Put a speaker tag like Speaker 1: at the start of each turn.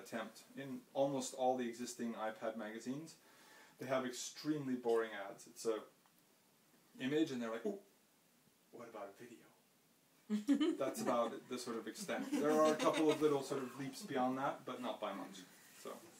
Speaker 1: attempt. In almost all the existing iPad magazines, they have extremely boring ads. It's a image and they're like, "Ooh, what about a video?" That's about the sort of extent. There are a couple of little sort of leaps beyond that, but not by much. So.